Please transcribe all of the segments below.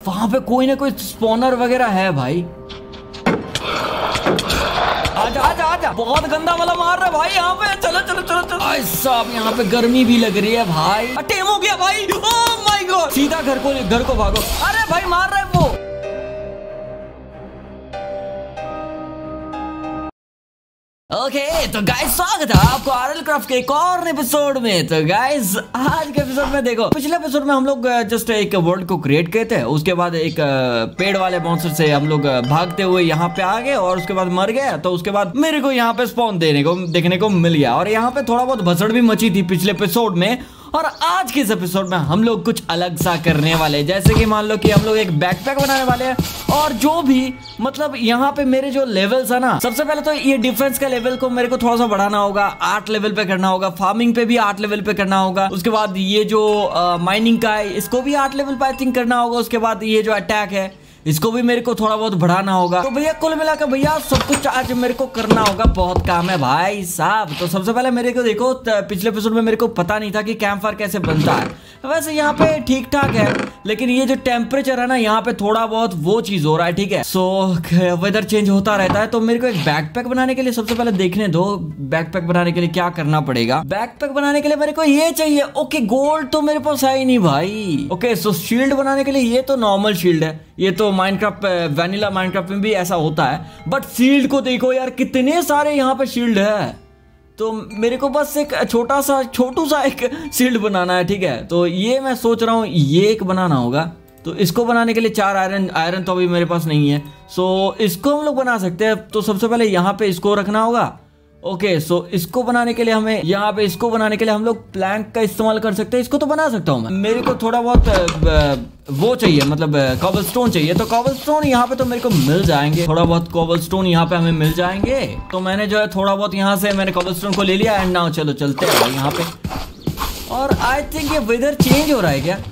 वहां पे कोई ना कोई स्पॉनर वगैरह है भाई। आजा आजा आजा, बहुत गंदा वाला मार रहा है भाई यहाँ पे। चलो चलो चलो चलो भाई साहब, यहाँ पे गर्मी भी लग रही है भाई। टेम हो गया भाई, ओह माय गॉड। सीधा घर को भागो। अरे भाई मार रहा है वो। ओके तो गाइस स्वागत है आपको आरएल क्राफ्ट के एक और एपिसोड में। तो गाइस आज के एपिसोड में देखो, पिछले एपिसोड में हम लोग जस्ट एक वर्ल्ड को क्रिएट किए थे, उसके बाद एक पेड़ वाले मॉन्स्टर से हम लोग भागते हुए यहाँ पे आ गए और उसके बाद मर गए। तो उसके बाद मेरे को यहाँ पे स्पॉन देखने को मिल गया और यहाँ पे थोड़ा बहुत भसड़ भी मची थी पिछले एपिसोड में। और आज के इस एपिसोड में हम लोग कुछ अलग सा करने वाले हैं, जैसे कि मान लो कि हम लोग एक बैकपैक बनाने वाले हैं। और जो भी मतलब यहाँ पे मेरे जो लेवल्स है ना, सबसे पहले तो ये डिफेंस का लेवल को मेरे को थोड़ा सा बढ़ाना होगा, 8 लेवल पे करना होगा। फार्मिंग पे भी 8 लेवल पे करना होगा। उसके बाद ये जो माइनिंग का है इसको भी 8 लेवल पे आई थिंक करना होगा। उसके बाद ये जो अटैक है इसको भी मेरे को थोड़ा बहुत बढ़ाना होगा। तो भैया कुल मिलाकर भैया सब कुछ आज मेरे को करना होगा, बहुत काम है भाई साहब। तो सबसे पहले मेरे को देखो, पिछले एपिसोड में मेरे को पता नहीं था कि कैंप फायर कैसे बनता है। वैसे यहाँ पे ठीक ठाक है, लेकिन ये जो टेम्परेचर है ना यहाँ पे थोड़ा बहुत वो चीज हो रहा है, ठीक है। सो वेदर चेंज होता रहता है। तो मेरे को एक बैकपैक बनाने के लिए सबसे पहले देखने दो, बैकपैक बनाने के लिए क्या करना पड़ेगा। बैकपैक बनाने के लिए मेरे को ये चाहिए। ओके गोल्ड तो मेरे पास है ही नहीं भाई। ओके सो शील्ड बनाने के लिए ये तो नॉर्मल शील्ड है, ये तो माइनक्राफ्ट वैनिला माइनक्राफ्ट में भी ऐसा होता है। बट शील्ड को देखो यार, कितने सारे यहाँ पे शील्ड है। तो मेरे को बस एक छोटू सा एक शील्ड बनाना है, ठीक है। तो ये मैं सोच रहा हूँ ये एक बनाना होगा। तो इसको बनाने के लिए 4 आयरन तो अभी मेरे पास नहीं है। सो इसको हम लोग बना सकते हैं। तो सबसे पहले यहाँ पे इसको रखना होगा। ओके सो इसको बनाने के लिए हमें यहाँ पे इसको बनाने के लिए हम लोग प्लैंक का इस्तेमाल कर सकते हैं। इसको तो बना सकता हूँ मैं। मेरे को थोड़ा बहुत वो चाहिए, मतलब कॉबलस्टोन चाहिए। तो कॉबलस्टोन यहाँ पे तो मेरे को मिल जाएंगे, थोड़ा बहुत कॉबलस्टोन यहाँ पे हमें मिल जाएंगे। तो मैंने जो है थोड़ा बहुत यहाँ से मैंने कॉबलस्टोन को ले लिया। एंड नाउ चलो चलते हैं यहाँ पे। और आई थिंक ये वेदर चेंज हो रहा है क्या?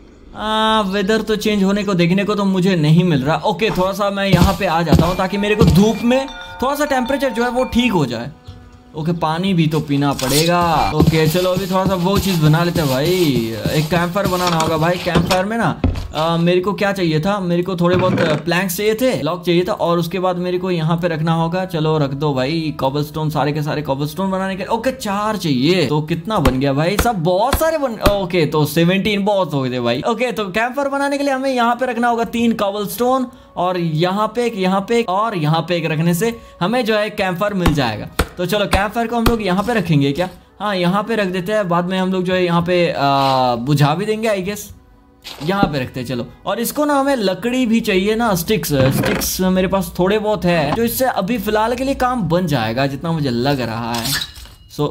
वेदर तो चेंज होने को देखने को तो मुझे नहीं मिल रहा। ओके थोड़ा सा मैं यहाँ पे आ जाता हूँ ताकि मेरे को धूप में थोड़ा सा टेम्परेचर जो है वो ठीक हो जाए। ओके पानी भी तो पीना पड़ेगा। ओके चलो अभी थोड़ा सा वो चीज़ बना लेते हैं भाई। एक कैंप फायर बनाना होगा भाई। कैंप फायर में ना मेरे को क्या चाहिए था, मेरे को थोड़े बहुत प्लैंक्स चाहिए थे, लॉक चाहिए था। और उसके बाद मेरे को यहाँ पे रखना होगा। चलो रख दो भाई कॉबलस्टोन, सारे के सारे कॉबलस्टोन बनाने के। ओके 4 चाहिए। तो कितना बन गया भाई? सब बहुत सारे ओके तो 17 बहुत हो गए भाई। ओके तो कैंप फायर बनाने के लिए हमें यहाँ पे रखना होगा 3 कॉबलस्टोन और यहाँ पे एक, यहाँ पे एक और यहाँ पे एक रखने से हमें जो है कैंप फायर मिल जाएगा। तो चलो कैंप फायर को हम लोग यहाँ पे रखेंगे क्या? हाँ यहाँ पे रख देते हैं। बाद में हम लोग जो है यहाँ पे बुझा भी देंगे आई गेस। यहाँ पे रखते हैं चलो। और इसको ना हमें लकड़ी भी चाहिए ना, स्टिक्स मेरे पास थोड़े बहुत है, जो इससे अभी फिलहाल के लिए काम बन जाएगा जितना मुझे लग रहा है। सो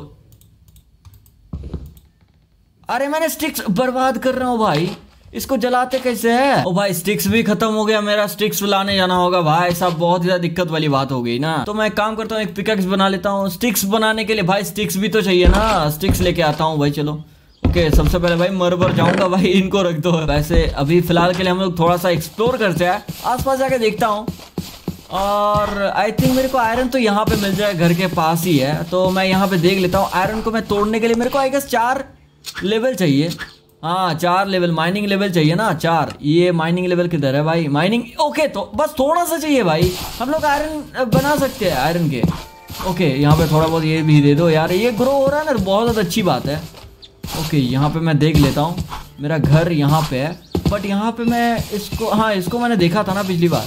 अरे मैंने स्टिक्स बर्बाद कर रहा हूँ भाई, इसको जलाते कैसे है? ओ भाई स्टिक्स भी खत्म हो गया मेरा। स्टिक्स लाने जाना होगा भाई साहब, बहुत ज्यादा दिक्कत वाली बात हो गई ना। तो मैं एक काम करता हूँ, एक पिकैक्स बना लेता हूँ। स्टिक्स बनाने के लिए भाई स्टिक्स भी तो चाहिए ना, स्टिक्स लेके आता हूँ भाई। चलो ओके सबसे पहले भाई मरबर जाऊंगा भाई, इनको रख दो। वैसे अभी फिलहाल के लिए हम लोग थोड़ा सा एक्सप्लोर करते हैं, आसपास जाके देखता हूँ। और आई थिंक मेरे को आयरन तो यहाँ पे मिल जाए, घर के पास ही है। तो मैं यहाँ पे देख लेता हूँ। आयरन को मैं तोड़ने के लिए मेरे को आई गेस 4 लेवल चाहिए। हाँ 4 लेवल, माइनिंग लेवल चाहिए ना 4। ये माइनिंग लेवल किधर है भाई? माइनिंग ओके तो बस थोड़ा सा चाहिए भाई, हम लोग आयरन बना सकते हैं आयरन के। ओके यहाँ पे थोड़ा बहुत ये भी दे दो यार, ये ग्रो हो रहा है ना, बहुत ज़्यादा अच्छी बात है। ओके यहाँ पे मैं देख लेता हूँ, मेरा घर यहाँ पे है। बट यहाँ पे मैं इसको, हाँ इसको मैंने देखा था ना पिछली बार,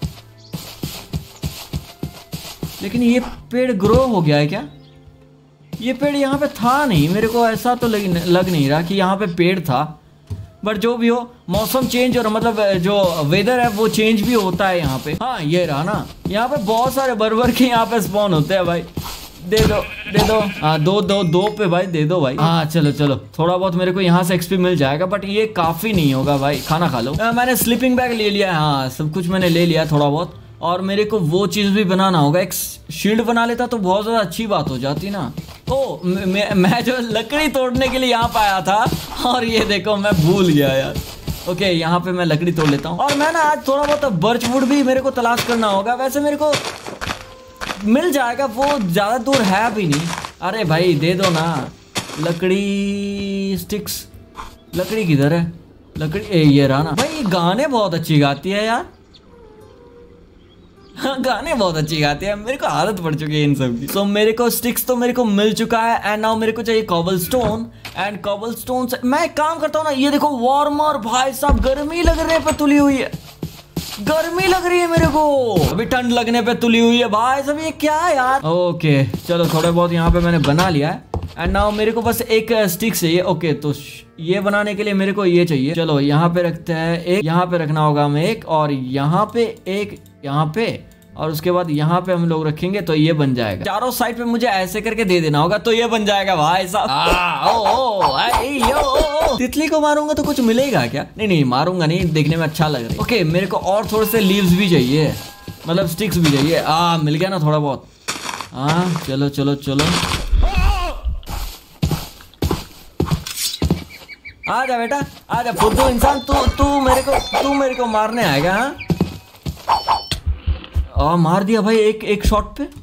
लेकिन ये पेड़ ग्रो हो गया है क्या? ये पेड़ यहाँ पे था नहीं, मेरे को ऐसा तो लग नहीं रहा कि यहाँ पे पेड़ था। बट जो भी हो, मौसम चेंज और मतलब जो वेदर है वो चेंज भी होता है यहाँ पे। हाँ ये रहा ना, यहाँ पे बहुत सारे बर्बर के यहाँ पे स्पॉन होते हैं भाई। दे दो हाँ दो पे भाई, दे दो भाई। हाँ चलो थोड़ा बहुत मेरे को यहाँ से एक्सपी मिल जाएगा, बट ये काफी नहीं होगा भाई। खाना खा लो। मैंने स्लीपिंग बैग ले लिया है, हाँ सब कुछ मैंने ले लिया थोड़ा बहुत। और मेरे को वो चीज़ भी बनाना होगा, एक शील्ड बना लेता तो बहुत ज़्यादा अच्छी बात हो जाती ना। ओ मैं जो लकड़ी तोड़ने के लिए यहाँ पे आया था और ये देखो मैं भूल गया यार। ओके यहाँ पे मैं लकड़ी तोड़ लेता हूँ। और मैं ना आज थोड़ा बहुत बर्च वुड भी मेरे को तलाश करना होगा। वैसे मेरे को मिल जाएगा, वो ज़्यादा दूर है भी नहीं। अरे भाई दे दो ना लकड़ी, स्टिक्स। लकड़ी किधर है? लकड़ी ये रहा ना भाई। गाने बहुत अच्छी गाती है यार। हाँ, गाने बहुत अच्छी गाती है। मेरे को आदत पड़ चुकी है इन सब की। तो मेरे को स्टिक्स तो मेरे को मिल चुका है एंड नाउ मेरे को चाहिए कॉबलस्टोन। एंड कॉबलस्टोन से मैं एक काम करता हूँ ना, ये देखो वार्मर भाई साहब, गर्मी लगने पे तुली हुई है। गर्मी लग रही है मेरे को, अभी ठंड लगने पे तुली हुई है भाई साहब। ये क्या है यार। ओके चलो थोड़े बहुत यहाँ पे मैंने बना लिया है एंड नाउ मेरे को बस एक स्टिक चाहिए। ओके तो ये बनाने के लिए मेरे को ये चाहिए। चलो यहाँ पे रखते हैं एक, यहाँ पे रखना होगा हमें एक, और यहाँ पे एक, यहाँ पे, और उसके बाद यहाँ पे हम लोग रखेंगे तो ये बन जाएगा। चारों साइड पे मुझे ऐसे करके दे देना होगा तो ये बन जाएगा भाई साहब। तितली को मारूंगा तो कुछ मिलेगा क्या? नहीं नहीं मारूंगा नहीं, देखने में अच्छा लग रहा है। ओके मेरे को और थोड़े से लीव्स भी चाहिए, मतलब स्टिक्स भी चाहिए। मिल गया ना थोड़ा बहुत। चलो चलो चलो, आजा बेटा आजा फुद्दू इंसान। तू मेरे को मारने आएगा? मार दिया भाई एक शॉट पे।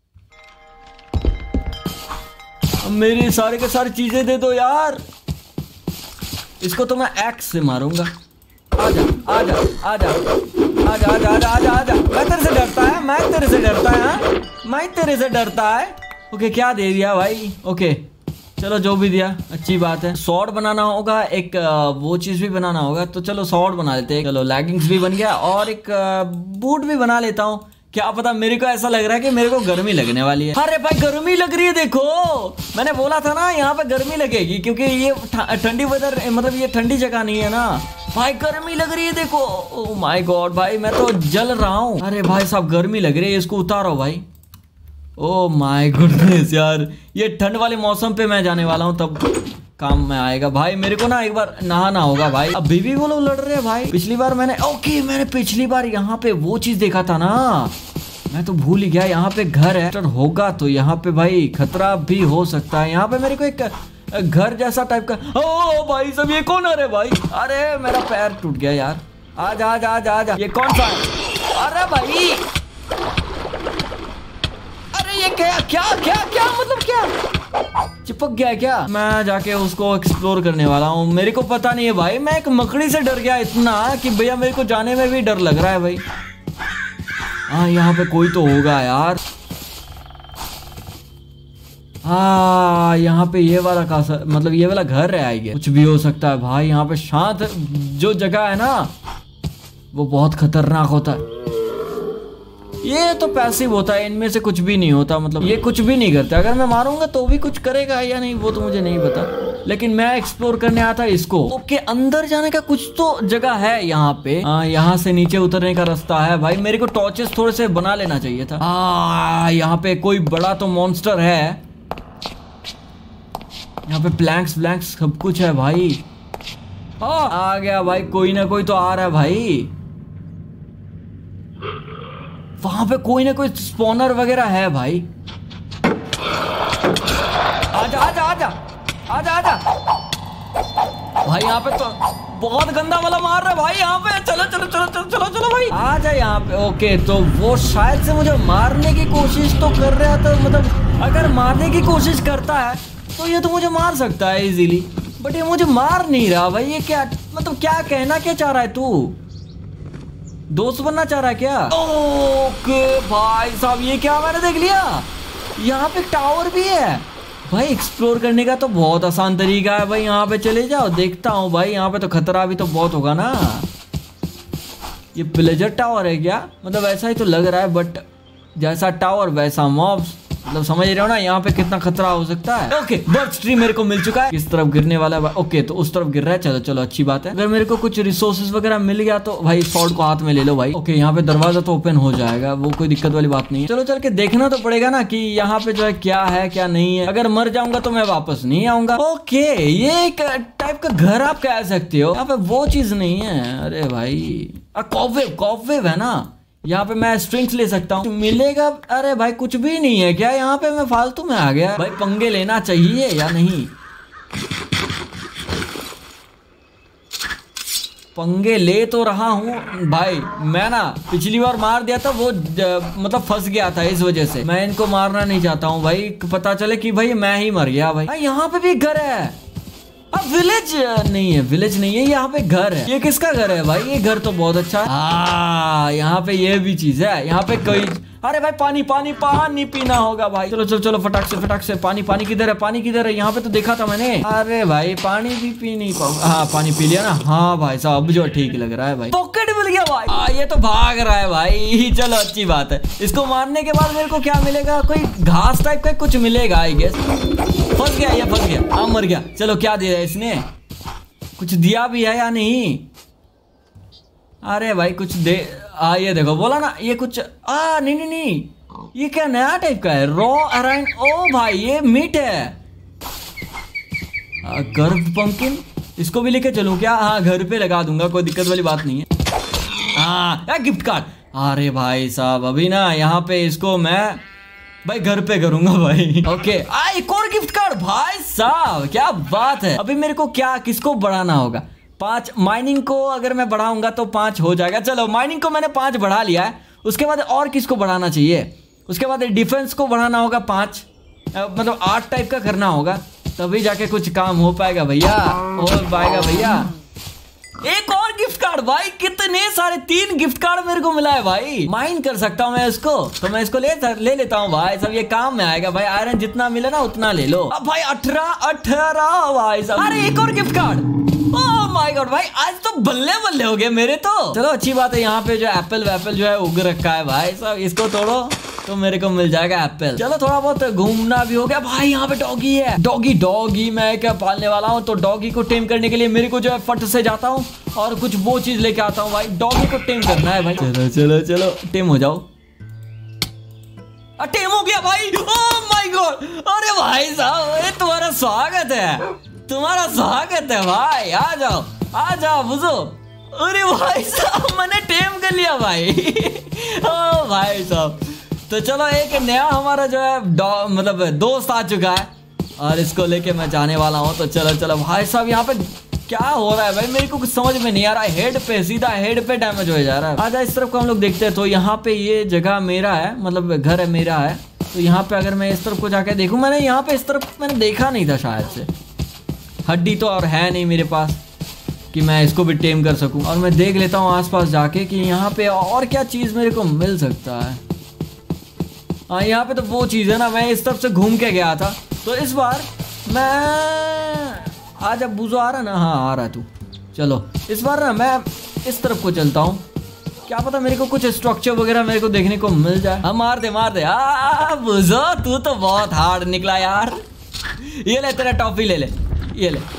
मेरी सारे के सारी चीजें दे दो यार। इसको तो मैं एक्स से मारूंगा। आजा आजा आजा आजा आजा आजा आजा आजा। मैं तेरे से डरता है, मैं तेरे से डरता है, मैं तेरे से डरता है। ओके क्या दे दिया भाई? ओके चलो जो भी दिया अच्छी बात है। सॉर्ड बनाना होगा एक, वो चीज भी बनाना होगा तो चलो सॉर्ड बना लेते हैं। चलो लेगिंग्स भी बन गया और एक बूट भी बना लेता हूँ। क्या पता, मेरे को ऐसा लग रहा है कि मेरे को गर्मी लगने वाली है। अरे भाई गर्मी लग रही है, देखो मैंने बोला था ना यहाँ पे गर्मी लगेगी क्योंकि ये ठंडी वेदर, मतलब ये ठंडी जगह नहीं है ना भाई। गर्मी लग रही है देखो। ओह माय गॉड भाई मैं तो जल रहा हूँ। अरे भाई साहब गर्मी लग रही है, इसको उतारो भाई। ओह माय गुडनेस यार, ये ठंड वाले मौसम पे मैं जाने वाला हूँ तब काम में आएगा भाई। मेरे को ना एक बार नहाना होगा भाई। अभी भी वो लोग लड़ रहे हैं भाई। पिछली बार मैंने पिछली बार यहाँ पे वो चीज देखा था ना, मैं तो भूल ही गया। यहाँ पे घर है होगा तो यहाँ पे भाई खतरा भी हो सकता है। यहाँ पे मेरे को एक घर जैसा टाइप का। ओ भाई सब ये कौन आ रहे भाई? अरे मेरा पैर टूट गया यार। आजा आजा आजा आजा। ये कौन सा है? अरे भाई ये क्या क्या क्या क्या मतलब क्या चिपक गया क्या? मैं जाके उसको एक्सप्लोर करने वाला हूँ। मेरे को पता नहीं है भाई, मैं एक मकड़ी से डर गया इतना कि भैया मेरे को जाने में भी डर लग रहा है भाई। यहाँ पे कोई तो होगा यार। यहाँ पे ये वाला मतलब ये वाला घर है आएगा। कुछ भी हो सकता है भाई। यहाँ पे शांत जो जगह है ना वो बहुत खतरनाक होता है। ये तो पैसिव होता है, इनमें से कुछ भी नहीं होता, मतलब ये कुछ भी नहीं करता। अगर मैं मारूंगा तो भी कुछ करेगा या नहीं वो तो मुझे नहीं पता, लेकिन मैं एक्सप्लोर करने आता इसको। ओके अंदर जाने का कुछ तो जगह है यहाँ पे। यहाँ से नीचे उतरने का रास्ता है भाई। मेरे को टॉर्चेस थोड़े से बना लेना चाहिए था। यहाँ पे कोई बड़ा तो मॉन्स्टर है। यहाँ पे प्लैंक्स सब कुछ है भाई। आ गया भाई, कोई ना कोई तो आ रहा है भाई। वहां पे कोई ना कोई स्पॉनर वगैरह है भाई। आजा आजा आजा आजा आजा भाई। यहाँ पे तो बहुत गंदा वाला मार रहा है भाई। यहाँ पे चलो चलो चलो चलो चलो चलो भाई आजा यहाँ पे। ओके तो वो शायद से मुझे मारने की कोशिश तो कर रहा था, मतलब अगर मारने की कोशिश करता है तो ये तो मुझे मार सकता है इजीली, बट ये मुझे मार नहीं रहा भाई। ये क्या मतलब क्या कहना क्या चाह रहा है तू? दोस्त बनना चाह रहा है क्या? ओके भाई साहब ये क्या मैंने देख लिया। यहाँ पे टावर भी है भाई। एक्सप्लोर करने का तो बहुत आसान तरीका है भाई। यहाँ पे चले जाओ, देखता हूँ भाई। यहाँ पे तो खतरा भी तो बहुत होगा ना। ये प्लेजर टावर है क्या? मतलब ऐसा ही तो लग रहा है, बट जैसा टावर वैसा मॉब्स, मतलब समझ रहे हो ना यहाँ पे कितना खतरा हो सकता है। ओके बर्थ ट्री मेरे को मिल चुका है। किस तरफ गिरने वाला है? ओके तो उस तरफ गिर रहा है। चलो चलो अच्छी बात है। अगर मेरे को कुछ रिसोर्सेज वगैरह मिल गया तो भाई स्वॉर्ड को हाथ में ले लो भाई। ओके यहाँ पे दरवाजा तो ओपन हो जाएगा, वो कोई दिक्कत वाली बात नहीं है। चलो चल के देखना तो पड़ेगा ना कि यहाँ पे जो है क्या है क्या नहीं है। अगर मर जाऊंगा तो मैं वापस नहीं आऊंगा। ओके ये एक टाइप का घर आप कह सकते हो। यहाँ पे वो चीज नहीं है। अरे भाई कॉफवेव है ना। यहाँ पे मैं स्ट्रिंग्स ले सकता हूँ, मिलेगा? अरे भाई कुछ भी नहीं है क्या? यहाँ पे मैं फालतू में आ गया भाई। पंगे लेना चाहिए या नहीं? पंगे ले तो रहा हूँ भाई। मैं ना पिछली बार मार दिया था वो मतलब फंस गया था, इस वजह से मैं इनको मारना नहीं चाहता हूँ भाई। पता चले कि भाई मैं ही मर गया भाई। यहाँ पे भी घर है। विलेज नहीं है, विलेज नहीं है, यहाँ पे घर है। ये किसका घर है भाई? ये घर तो बहुत अच्छा है। यहाँ पे ये भी चीज है, यहाँ पे कोई, अरे भाई पानी पानी पानी पीना होगा भाई। चलो चलो चलो फटाक से पानी, पानी किधर है? पानी किधर है? यहाँ पे तो देखा था मैंने। अरे भाई पानी भी पी नहीं पाऊंगा। हाँ पानी पी लिया ना। हाँ भाई साहब अब जो ठीक लग रहा है भाई। पॉकेट मिल गया भाई। ये तो भाग रहा है भाई। चलो अच्छी बात है। इसको मारने के बाद मेरे को क्या मिलेगा? कोई घास टाइप का कुछ मिलेगा आई गेस। फंस गया, ये फंस गया। हाँ मर गया। चलो क्या दिया इसने? कुछ दिया भी है या नहीं? अरे भाई कुछ दे। ये देखो बोला ना ये कुछ। नहीं नहीं नहीं, ये क्या नया टाइप का है? रॉ अराइंड। ओ भाई ये मीट है। कर्व पंपकिन, इसको भी लेके चलूं क्या? हाँ घर पे लगा दूंगा, कोई दिक्कत वाली बात नहीं है। Gift card. अरे भाई साहब अभी ना यहाँ पे इसको मैं भाई घर पे करूंगा भाई। ओके एक और गिफ्ट कार्ड भाई साहब, क्या बात है। अभी मेरे को क्या किसको बढ़ाना होगा? 5 माइनिंग को अगर मैं बढ़ाऊंगा तो 5 हो जाएगा। चलो माइनिंग को मैंने 5 बढ़ा लिया है। उसके बाद और किसको बढ़ाना चाहिए? उसके बाद डिफेंस को बढ़ाना होगा 5, मतलब 8 टाइप का करना होगा, तभी जाके कुछ काम हो पाएगा भैया। हो पाएगा भैया। एक और गिफ्ट कार्ड भाई, कितने सारे 3 गिफ्ट कार्ड मेरे को मिला है भाई। माइन कर सकता हूँ मैं इसको, तो मैं इसको ले लेता हूँ भाई। सब ये काम में आएगा भाई। आयरन जितना मिले ना उतना ले लो। अब भाई 18 भाई साहब। अरे एक और gift card. Oh my god भाई, आज तो बल्ले बल्ले हो गए मेरे तो। चलो अच्छी बात है। यहाँ पे जो एप्पल वैप्पल जो है उग रखा है भाई साहब, इसको तोड़ो तो मेरे को मिल जाएगा एप्पल। चलो थोड़ा बहुत घूमना भी हो गया भाई। यहाँ पे डॉगी है। डॉगी मैं क्या पालने वाला हूँ, तो डॉगी को टेम करने के लिए मेरे को जो है फट से जाता हूँ और कुछ वो चीज लेके आता हूँ भाई। डॉगी को टेम करना है भाई। चलो चलो चलो टेम हो जाओ। टेम हो गया भाई। Oh my god. अरे भाई साहब ये तुम्हारा स्वागत है, तुम्हारा स्वागत है भाई। आ जाओ बुझो। अरे भाई साहब मैंने टेम कर लिया भाई। ओ भाई साहब, तो चलो एक नया हमारा जो है मतलब दोस्त आ चुका है और इसको लेके मैं जाने वाला हूँ। तो चलो चलो भाई साहब, यहाँ पे क्या हो रहा है भाई मेरे को कुछ समझ में नहीं आ रहा है। हेड पे सीधा हेड पे डैमेज हो जा रहा है। आजा इस तरफ को हम लोग देखते हैं। तो यहाँ पे ये जगह मेरा है, मतलब घर है मेरा है। तो यहाँ पे अगर मैं इस तरफ को जाके देखूँ, मैंने यहाँ पे इस तरफ मैंने देखा नहीं था शायद से। हड्डी तो और है नहीं मेरे पास कि मैं इसको भी टेम कर सकूं। और मैं देख लेता हूँ आसपास जाके कि यहाँ पे और क्या चीज़ मेरे को मिल सकता है। हाँ यहाँ पे तो वो चीज़ है ना, मैं इस तरफ से घूम के गया था। तो इस बार मैं आज अब बुझो आ रहा ना। हाँ आ रहा है तू। चलो इस बार ना मैं इस तरफ को चलता हूँ, क्या पता मेरे को कुछ स्ट्रक्चर वगैरह मेरे को देखने को मिल जाए। हाँ मार दे बुझो, तू तो बहुत हार्ड निकला यार। ये ले तेरा टॉफी ले ले, ये ले।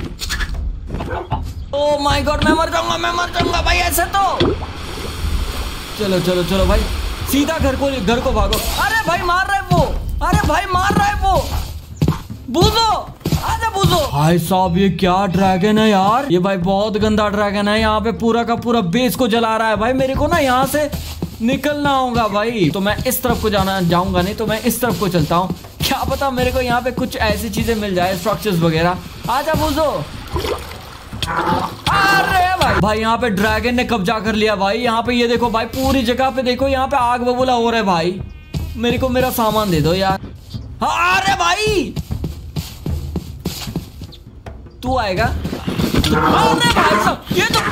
ओह माय गॉड मैं मर जाऊंगा भाई ऐसे तो। चलो चलो चलो भाई सीधा घर को भागो। अरे भाई मार रहा है वो, अरे भाई मार रहा है वो। बुझो आजा बुझो। भाई साहब ये क्या ड्रैगन है यार, ये भाई बहुत गंदा ड्रैगन है। यहाँ पे पूरा का पूरा बेस को जला रहा है भाई। मेरे को ना यहाँ से निकलना होगा भाई। तो मैं इस तरफ को जाऊंगा नहीं, तो मैं इस तरफ को चलता हूँ। क्या पता मेरे को यहाँ पे कुछ ऐसी चीजें मिल जाए, स्ट्रक्चर्स वगैरह। आजा बुझो। अरे भाई यहाँ पे ड्रैगन ने कब्जा कर लिया भाई। यहाँ पे ये देखो भाई, पूरी जगह पे देखो, यहाँ पे आग बबूला हो रहा है भाई। मेरे को मेरा सामान दे दो यार। हाँ अरे भाई तू आएगा। अरे भाई साहब ये तो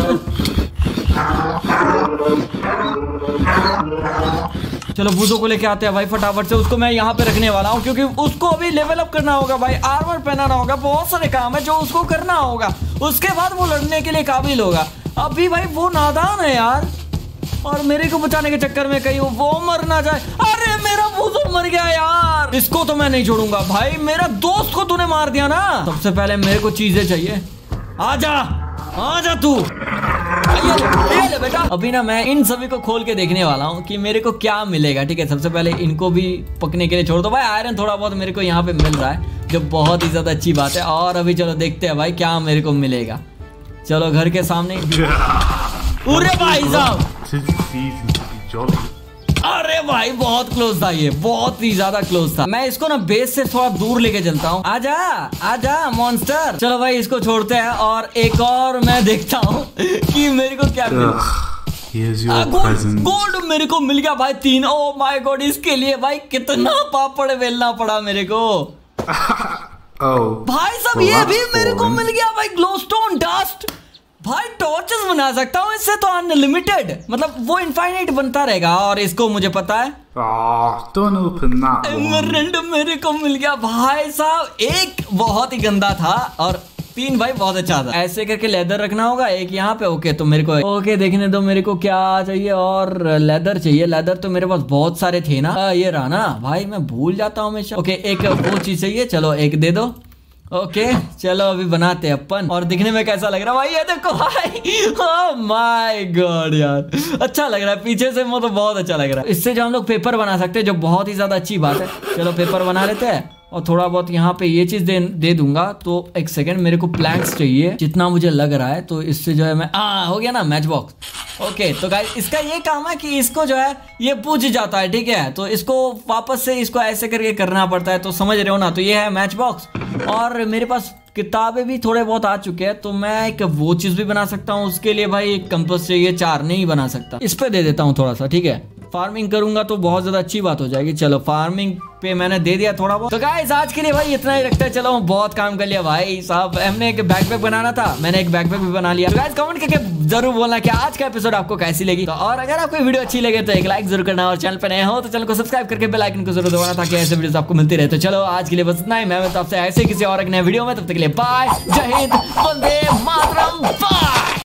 चलो बुजो को लेके आते हैं भाई फटाफट से। उसको मैं यहाँ पे रखने वाला हूँ क्योंकि उसको अभी लेवल अप करना होगा भाई। आर्मर पहनाना होगा, बहुत सारे काम है जो उसको करना होगा। उसके बाद वो लड़ने के लिए काबिल होगा। अभी भाई वो नादान है यार, और मेरे को बचाने के चक्कर में कहीं वो मर ना जाए। अरे मेरा बुजो मर गया यार। इसको तो मैं नहीं छोड़ूंगा भाई। मेरा दोस्त को तूने मार दिया ना। सबसे पहले मेरे को चीजें चाहिए। आजा तू। ये ले बेटा। अभी ना मैं इन सभी को खोल के देखने वाला हूँ कि मेरे को क्या मिलेगा। ठीक है सबसे पहले इनको भी पकने के लिए छोड़ दो भाई। आयरन थोड़ा बहुत मेरे को यहाँ पे मिल रहा है, जो बहुत ही ज्यादा अच्छी बात है। और अभी चलो देखते हैं भाई क्या मेरे को मिलेगा। चलो घर के सामने। अरे भाई साहब, अरे भाई बहुत क्लोज था, ये बहुत ही ज्यादा क्लोज था। मैं इसको ना बेस से थोड़ा दूर लेके चलता हूँ। आजा मॉन्स्टर। चलो भाई इसको छोड़ते हैं और एक और मैं देखता हूँ कि मेरे को क्या मिला। गोल्ड मेरे को मिल गया भाई 3। ओह माय गॉड, इसके लिए भाई कितना पापड़ बेलना पड़ा मेरे को। भाई साहब ये भी मेरे को मिल गया भाई, ग्लोस्टोन डस्ट। भाई टॉर्चेस बना सकता हूँ इससे तो अनलिमिटेड, मतलब वो इनफाइनाइट बनता रहेगा। और इसको मुझे पता है एमरल्ड मेरे को मिल गया भाई साहब। एक बहुत ही गंदा था और 3 भाई बहुत अच्छा था। ऐसे करके लेदर रखना होगा एक यहाँ पे। ओके तो मेरे को ओके देखने दो मेरे को क्या चाहिए। और लेदर चाहिए। लेदर तो मेरे पास बहुत सारे थे ना। ये रहा ना भाई, मैं भूल जाता हूँ हमेशा। ओके एक वो चीज चाहिए, चलो एक दे दो। ओके चलो अभी बनाते हैं अपन। और दिखने में कैसा लग रहा है भाई, ये देखो भाई। ओह माय गॉड यार, अच्छा लग रहा है पीछे से, वो तो बहुत अच्छा लग रहा है। इससे जो हम लोग पेपर बना सकते हैं, जो बहुत ही ज्यादा अच्छी बात है। चलो पेपर बना लेते हैं। और थोड़ा बहुत यहाँ पे ये चीज दे दूंगा। तो एक सेकंड, मेरे को प्लैंक्स चाहिए जितना मुझे लग रहा है। तो इससे जो है मैं हो गया ना मैच बॉक्स। ओके तो गाइस इसका ये काम है कि इसको जो है ये पूछ जाता है, ठीक है। तो इसको वापस से इसको ऐसे करके करना पड़ता है, तो समझ रहे हो ना। तो ये है मैच बॉक्स। और मेरे पास किताबें भी थोड़े बहुत आ चुके हैं, तो मैं एक वो चीज भी बना सकता हूँ। उसके लिए भाई एक कंपास चाहिए, 4 नहीं बना सकता। इस पे दे देता हूँ थोड़ा सा, ठीक है। फार्मिंग करूंगा तो बहुत ज्यादा अच्छी बात हो जाएगी। चलो फार्मिंग पे मैंने दे दिया थोड़ा बहुत। तो गाइस आज के लिए भाई इतना ही रखते हैं। चलो बहुत काम कर लिया भाई साहब। हमने एक बैकपैक बनाना था, मैंने एक बैकपैक भी बना लिया। तो गाइस कमेंट करके जरूर बोलना कि आज का एपिसोड आपको कैसी लगी। तो और अगर आपको वीडियो अच्छी लगे तो एक लाइक जरूर करना, और चैनल पे नए हो तो चैनल को सब्सक्राइब करके बेल आइकन को जरूर दबाना, ताकि ऐसे वीडियोस आपको मिलती रहे। तो चलो आज के लिए बस इतना ही। मैं आपसे ऐसे किसी और एक नए वीडियो में, तब तक के लिए बाय, जय हिंद, वंदे मातरम, बाय।